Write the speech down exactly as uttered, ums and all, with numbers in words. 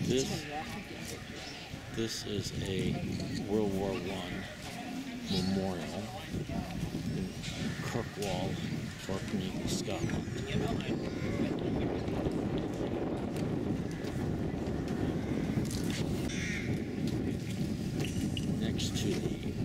This, this is a World War One memorial in Kirkwall, Orkney, Scotland. Next to the